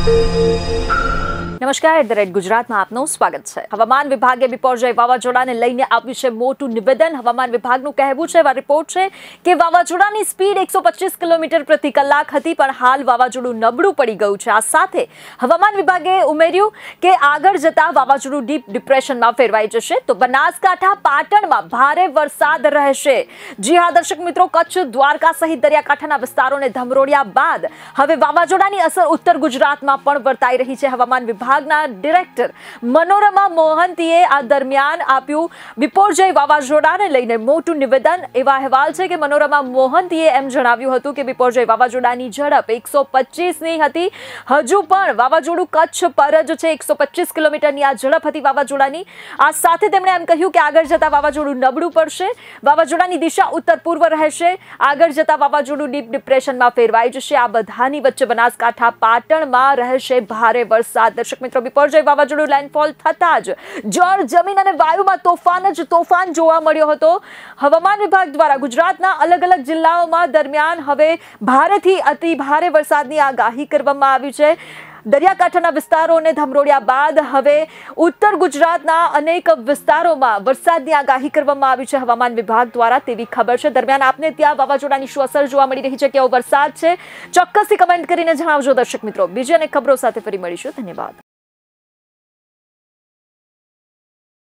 નમસ્કાર, ધ ગુજરાતમાં આપનું સ્વાગત છે। હવામાન વિભાગે બિપોરજોય વાવાઝોડાને લઈને આપ્યું છે મોટું નિવેદન। હવામાન વિભાગનું કહેવું છે, રિપોર્ટ છે કે વાવાઝોડાની સ્પીડ 125 કિલોમીટર પ્રતિ કલાક હતી, પણ હાલ વાવાઝોડું નબળું પડી ગયું છે। આ સાથે હવામાન વિભાગે ઉમેર્યું કે આગળ જતા વાવાઝોડું ડીપ ડિપ્રેશનમાં ફેરવાઈ જશે, તો બનાસકાંઠા પાટણમાં ભારે વરસાદ રહેશે। જી હા દર્શક મિત્રો, કચ્છ, દ્વારકા સહિત દરિયાકાંઠાના વિસ્તારોને ધમરોળ્યા બાદ હવે વાવાઝોડાની અસર ઉત્તર ગુજરાતમાં પણ વર્તાઈ રહી છે। હવામાન વિભાગના ડિરેક્ટર મનોરમા મોહંતીએ આ દરમિયાન આપ્યું બિપોરજોય વાવાઝોડાને લઈને મોટું નિવેદન। એવા અહેવાલ છે કે મનોરમા મોહંતીએ એમ જણાવ્યું હતું કે બિપોરજોય વાવાઝોડાની ઝડપ 125ની હતી। હજુ પણ વાવાઝોડું કચ્છ પર જ છે। 125 કિલોમીટરની આ ઝડપ હતી વાવાઝોડાની। આ સાથે તેમણે એમ કહ્યું કે આગળ જતા વાવાઝોડું નબળું પડશે, વાવાઝોડાની દિશા ઉત્તર પૂર્વ રહેશે, આગળ જતા વાવાઝોડું ડીપ ડિપ્રેશનમાં ફેરવાઈ જશે। આ બધાની વચ્ચે બનાસકાંઠા પાટણમાં રહેશે ભારે વરસાદ। દર્શક મિત્રો, બિપોરજોય વાવાઝોડું લેન્ડફોલ થતા જ જળ, જમીન અને વાયુમાં તોફાન જોવા મળ્યો હતો। હવામાન વિભાગ દ્વારા ગુજરાતના અલગ અલગ જિલ્લાઓમાં દરમિયાન હવે ભારેથી અતિ ભારે વરસાદની આગાહી કરવામાં આવી છે। દરિયાકાંઠાના વિસ્તારોને ધમરોળ્યા બાદ હવે ઉત્તર ગુજરાતના અનેક વિસ્તારોમાં વરસાદની આગાહી કરવામાં આવી છે હવામાન વિભાગ દ્વારા, તેવી ખબર છે। દરમિયાન આપને ત્યાં વાવાઝોડાની શું અસર જોવા મળી રહી છે, કેવો વરસાદ છે, ચોક્કસથી કમેન્ટ કરીને જણાવજો દર્શક મિત્રો। બીજી અનેક ખબરો સાથે ફરી મળીશું। ધન્યવાદ।